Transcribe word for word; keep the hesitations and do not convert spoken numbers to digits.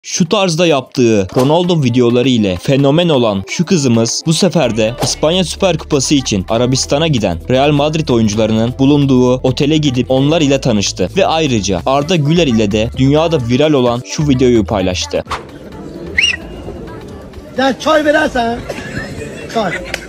Şu tarzda yaptığı Ronaldo videoları ile fenomen olan şu kızımız bu sefer de İspanya Süper Kupası için Arabistan'a giden Real Madrid oyuncularının bulunduğu otele gidip onlar ile tanıştı ve ayrıca Arda Güler ile de dünyada viral olan şu videoyu paylaştı. Ya çay verersen. Çay.